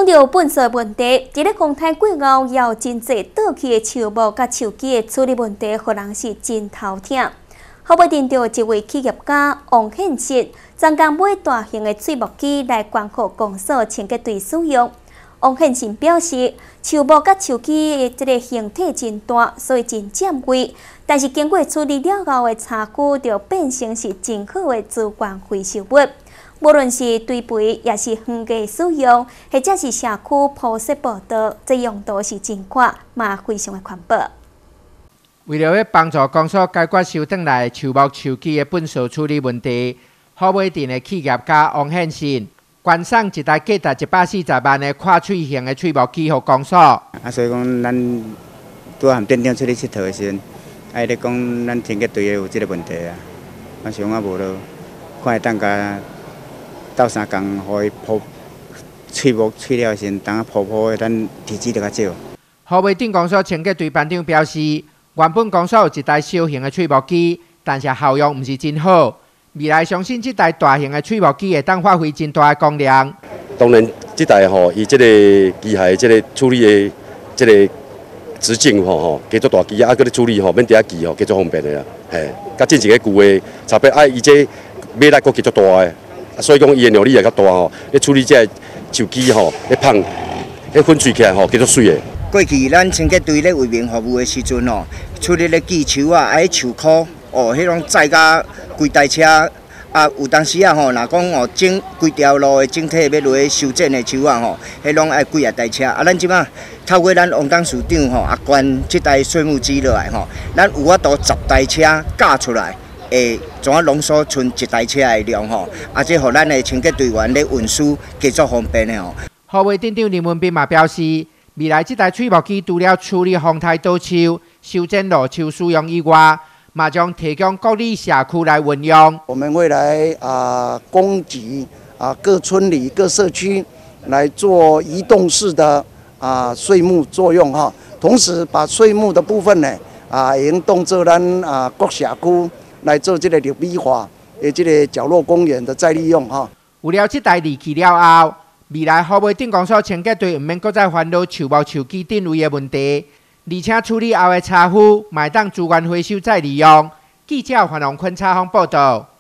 讲到垃圾问题，伫咧风台过后，也有真侪倒去的树木甲树枝的处理问题，互人是真头疼。后尾tìm到一位企业家王宪实，专工买大型的碎木机来关乎公所清洁队使用。王宪实表示，树木甲树枝的这个形体真大，所以真占位。但是经过处理了后的茶具，就变成是真好的资源回收物。无论是堆肥，也是园艺使用，或者是社区铺设步道，这用途是真宽，嘛非常的环保。 为了要帮助公所解决收转来树木、树枝的粪扫处理问题，好尾镇的企业家王宪实捐送一台价值140万的跨喙型的碎木机给公所。 所以讲，咱拄含店长出去佚佗的时阵，咧讲咱清洁队有这个问题啊。我想无咯，看会当甲斗相共，互伊铺碎木碎了时，当铺的，咱体积就较少。 好尾镇公所清洁队班长表示。原本公所有一台小型的碎木机，但是效用唔是真好。未来相信这台大型的碎木机会当发挥真大的功能。 当然，这台伊这个机械这个处理的这个直径加做大机啊，搁咧处理免伫遐记加做方便的啦。嘿，甲进前个旧的差别伊这马力搁加做大的，所以讲伊的扭力也较大咧处理这树枝咧芳，咧粉碎起来加做水的。 过去咱清洁队咧为民服务的时阵处理咧锯树啊，树壳迄种载甲规台车有当时若讲整规条路的整体要落去修整的树迄拢爱几台车咱即马透过咱王董事长捐即台碎木机落来咱有法度10台车架出来，会怎啊浓缩剩1台车的量这互咱的清洁队员咧运输加足方便的好尾镇长林文斌嘛表示。未来这台碎木机除了处理风台倒树、修剪路树使用以外，嘛将提供各里社区来运用。 我们会来供给各村里、各社区来做移动式的碎木作用同时把碎木的部分呢也用当做咱各社区来做这个绿美化的这个角落公园的再利用有了这台利器了后。未来好尾镇公所清洁队唔免再烦恼树木、树枝定位的问题，而且处理后的茶污，卖当资源回收再利用。记者黄龙坤采访报道。